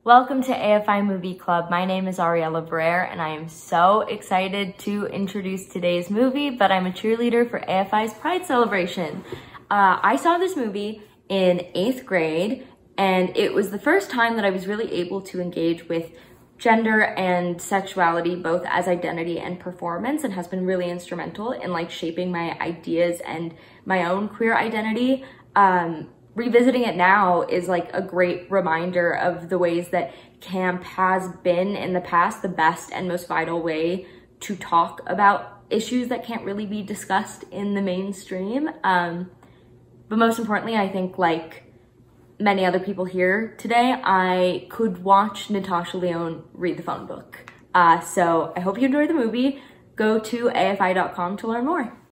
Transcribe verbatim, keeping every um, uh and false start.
Welcome to A F I Movie Club. My name is Ariella Brer and I am so excited to introduce today's movie, but I'm a cheerleader for A F I's Pride Celebration. Uh, I saw this movie in eighth grade and it was the first time that I was really able to engage with gender and sexuality both as identity and performance, and has been really instrumental in like shaping my ideas and my own queer identity. Um, Revisiting it now is like a great reminder of the ways that camp has been in the past the best and most vital way to talk about issues that can't really be discussed in the mainstream. Um, but most importantly, I think like many other people here today, I could watch Natasha Lyonne read the phone book. Uh, so I hope you enjoy the movie. Go to A F I dot com to learn more.